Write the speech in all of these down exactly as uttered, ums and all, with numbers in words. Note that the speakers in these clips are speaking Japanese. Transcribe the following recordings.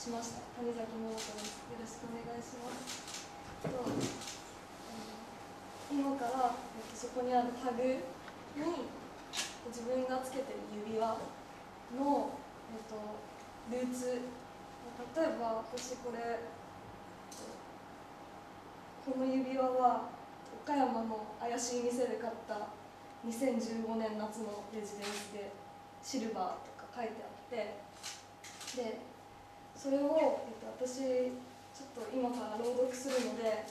しました。谷崎桃子です。よろしくお願いします。と今から、えっと、そこにあるタグに自分がつけてる指輪の、えっと、ルーツ、例えば私これこの指輪は岡山の怪しい店で買ったにせんじゅうごねん夏のレジデンスでシルバーとか書いてあって、でそれを、えっと、私ちょっと今から朗読するので、えっ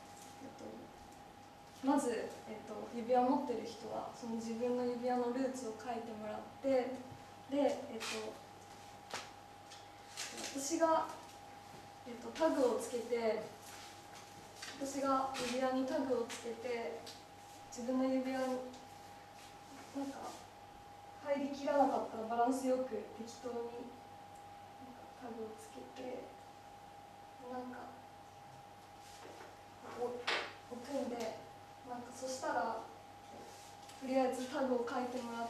と、まず、えっと、指輪を持ってる人はその自分の指輪のルーツを書いてもらって、で、えっと、私が、えっと、タグをつけて私が指輪にタグをつけて自分の指輪になんか入りきらなかったらバランスよく適当になんかタグをつけてなんか置くんで、なんかそしたらとりあえずタグを書いてもらって、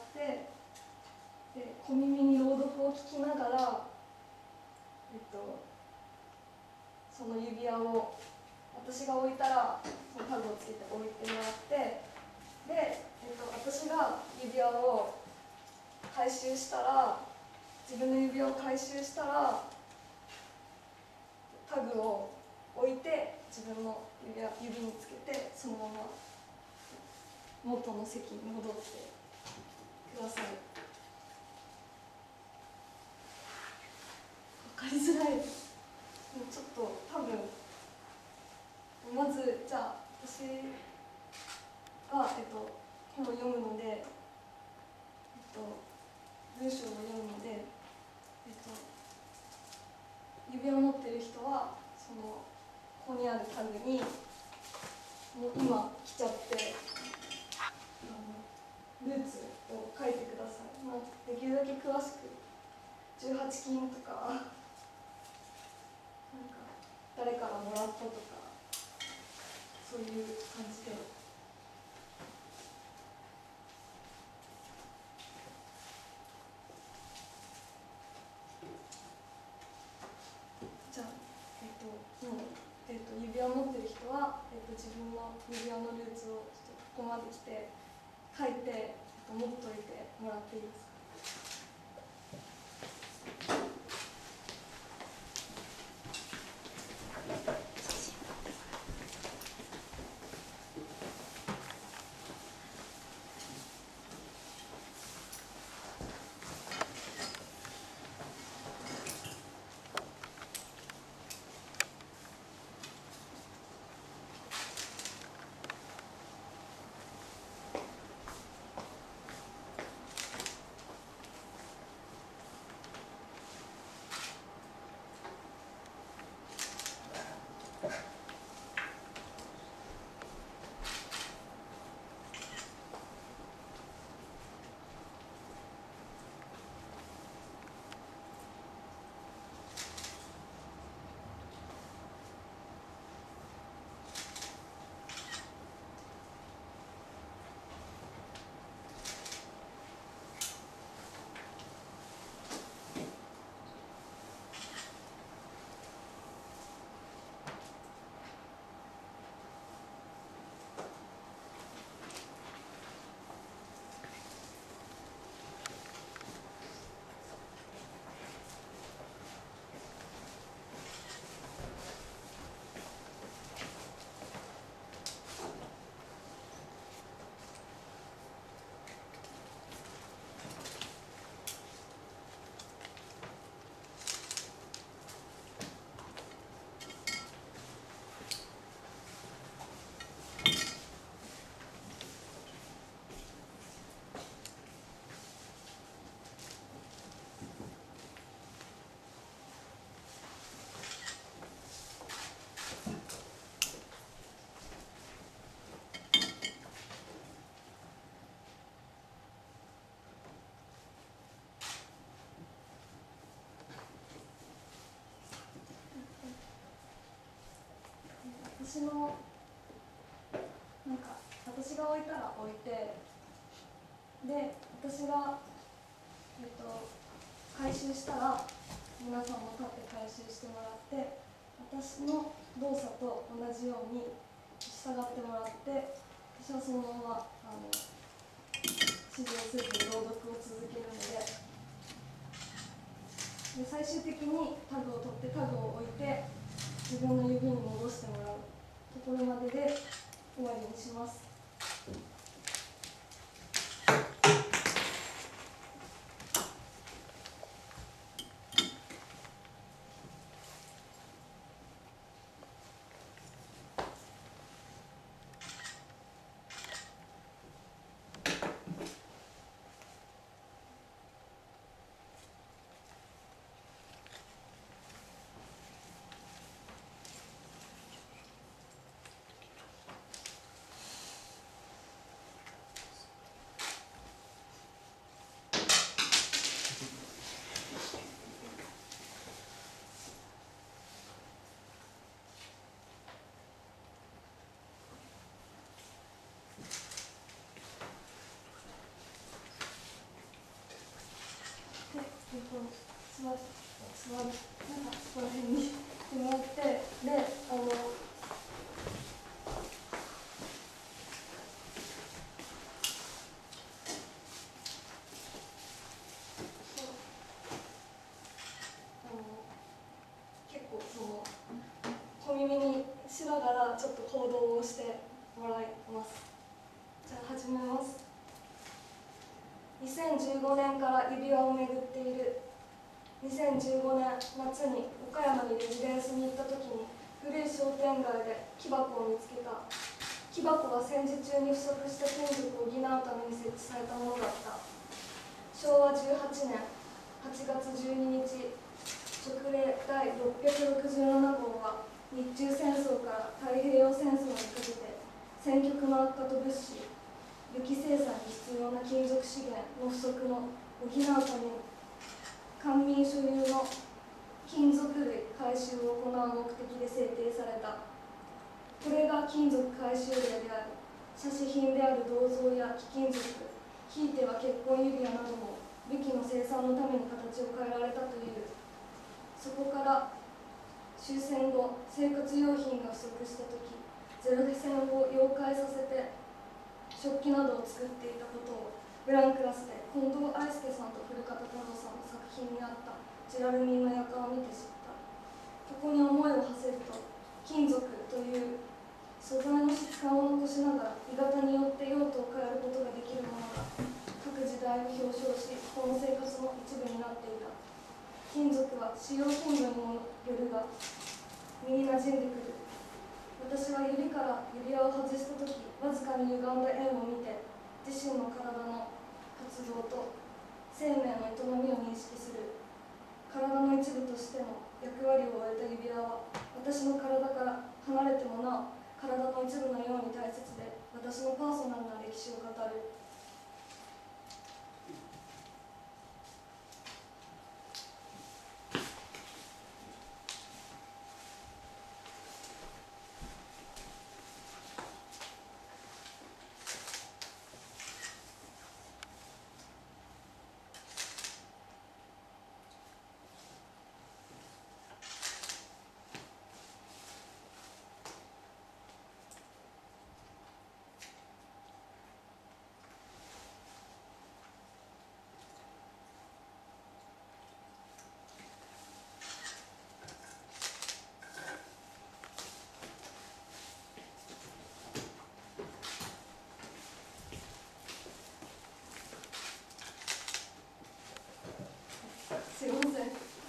で小耳に朗読を聞きながら、えっと、その指輪を私が置いたらそのタグをつけて置いてもらって、で、えっと、私が指輪を回収したら自分の指輪を回収したらタグを置いて自分の指輪指につけてそのまま元の席に戻ってください。分かりづらい。ちょっと多分まずじゃあ私が、えっと、本を読むので、えっと、文章を読むので、えっと、指輪を持ってる人はそのここにあるタグにもう今来ちゃってあのルーツを書いてください。まあ、できるだけ詳しくじゅうはち金とかなんか誰からもらったとかそういう感じで。じゃあ、えっと、もう、えっと、指輪を持ってる人は、えっと、自分の指輪のルーツをちょっとここまで来て書いて、えっと、持っといてもらっていいですか。私のなんか私が置いたら置いて、で私が、えっと、回収したら皆さんも立って回収してもらって、私の動作と同じように従ってもらって、私はそのままあの指示をせずに朗読を続けるので、で最終的にタグを取ってタグを置いて自分の指に戻してもらうところまでで終わりにします。座る、座る、なんかそこら辺にしてもらって、で、あの、あの結構その小耳にしながらちょっと行動をしてもらいます。じゃあ始めます。にせんじゅうごねんから指輪を巡っている。にせんじゅうごねん夏に岡山にレジデンスに行った時に古い商店街で木箱を見つけた。木箱は戦時中に不足した金属を補うために設置されたものだった。しょうわじゅうはちねんはちがつじゅうににち、勅令だいろっぴゃくろくじゅうななごうは日中戦争から太平洋戦争にかけて戦局の悪化と物資、武器生産に必要な金属資源の不足の補うために官民所有の金属類回収を行う目的で制定された。これが金属回収令である。写真品である銅像や貴金属、ひいては結婚指輪なども武器の生産のために形を変えられたという。そこから終戦後、生活用品が不足したとき、ゼロ戦を溶解させて食器などを作っていたことをブランクラスで近藤愛介さんと古方太郎さんの作品にあったジュラルミンの館を見て知った。ここに思いを馳せると、金属という素材の質感を残しながら鋳型によって用途を変えることができるものが各時代を表彰し、この生活の一部になっていた。金属は使用頻度にもよるが身に馴染んでくる。私は指から指輪を外したとき、わずかに歪んだ円を見て、自身の体の活動と生命の営みを認識する。体の一部としての役割を終えた指輪は、私の体から離れてもなお、体の一部のように大切で、私のパーソナルな歴史を語る。すいません。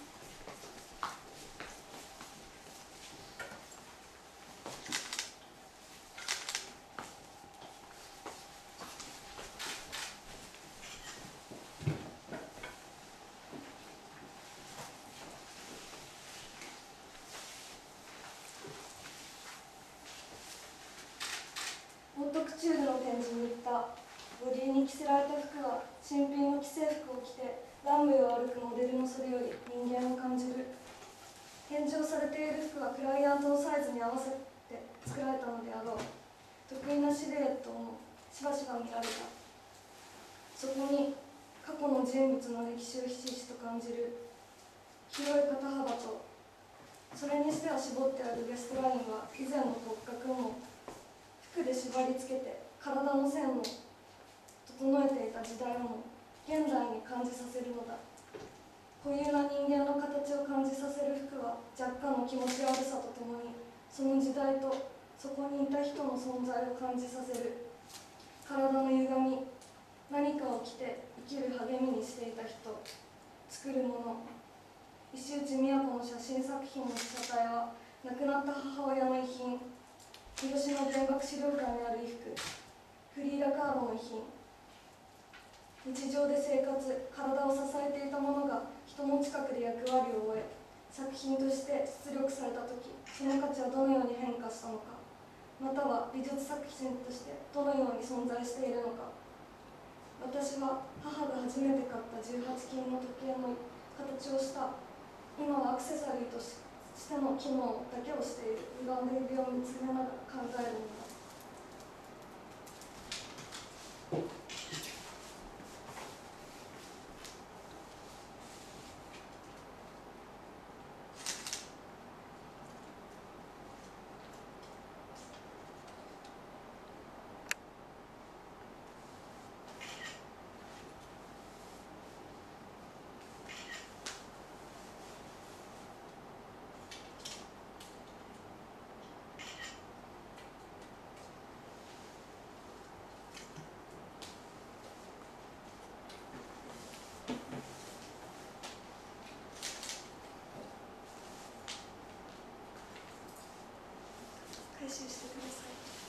オートクチュールの展示に行った。ボディに着せられた服は新品の既製服を着てランウェイを歩くモデルのそれより人間を感じる。返上されている服はクライアントのサイズに合わせて作られたのであろう。得意なシルエットもしばしば見られた。そこに過去の人物の歴史をひしひしと感じる。 広い肩幅と、それにしては絞ってあるベストラインは以前の骨格を服で縛り付けて体の線を整えていた時代をも現代に感じさせるのだ。固有な人間の形を感じさせる服は若干の気持ち悪さとともに、その時代とそこにいた人の存在を感じさせる。体の歪み、何かを着て生きる励みにしていた人、作るもの。石内都の写真作品の被写体は亡くなった母親の遺品、広島全学資料館にある衣服、フリーダ・カーロの遺品。日常で生活、体を支えていたものが人の近くで役割を終え、作品として出力されたとき、その価値はどのように変化したのか、または美術作品としてどのように存在しているのか。私は母が初めて買ったじゅうはち金の時計の形をした、今はアクセサリーとしての機能だけをしている歪んで指を見つめながら考えるのだ。回収してください。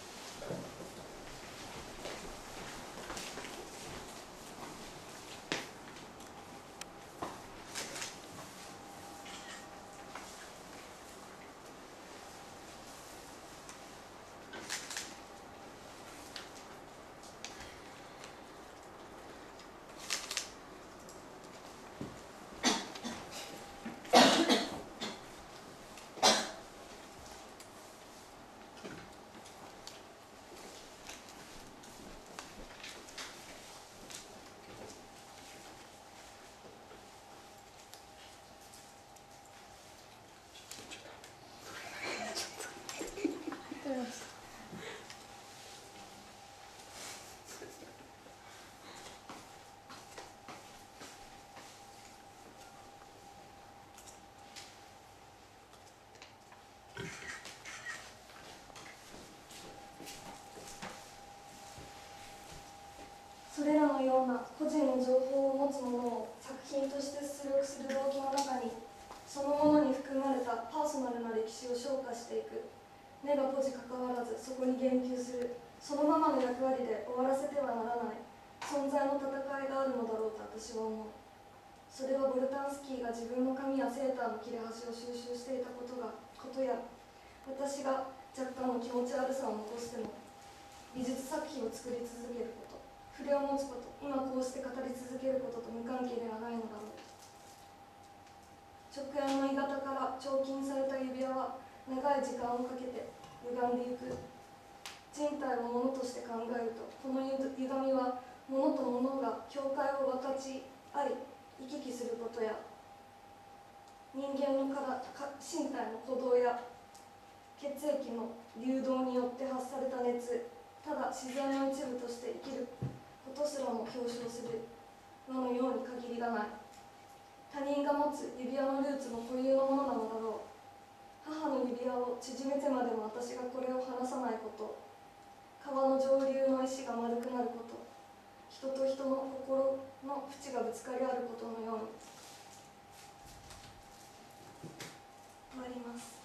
それらのような個人の情報を持つものを作品として出力する動機の中に、そのものに含まれたパーソナルな歴史を昇華していく。目がポジかかわらずそこに言及する、そのままの役割で終わらせてはならない存在の戦いがあるのだろうと私は思う。それはボルタンスキーが自分の髪やセーターの切れ端を収集していたことがことや、私が若干の気持ち悪さを残しても美術作品を作り続けること、筆を持つこと、今こうして語り続けることと無関係ではないのだろう。直縁の鋳型から彫金された指輪は長い時間をかけて歪んでいく。人体をものとして考えると、この歪みはものとものが境界を分かち合い行き来することや、人間のから身体の鼓動や血液の流動によって発された熱、ただ自然の一部として生きることすらも表彰するののように限りがない。他人が持つ指輪のルーツも固有のものなのだろう。母の指輪を縮めてまでも私がこれを離さないこと、川の上流の石が丸くなること、人と人の心の淵がぶつかり合うことのように。終わります。